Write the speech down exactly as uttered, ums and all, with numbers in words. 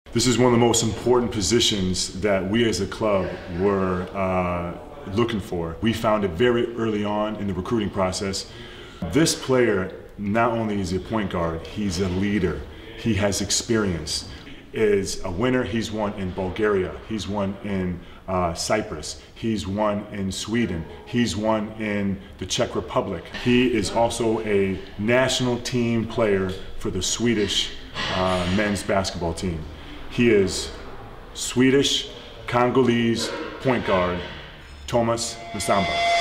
This is one of the most important positions that we as a club were uh, looking for. We found it very early on in the recruiting process. This player, not only is he a point guard, he's a leader. He has experience. Is a winner. He's won in Bulgaria. He's won in uh, Cyprus. He's won in Sweden. He's won in the Czech Republic. He is also a national team player for the Swedish uh, men's basketball team. He is Swedish, Congolese point guard, Thomas Massamba.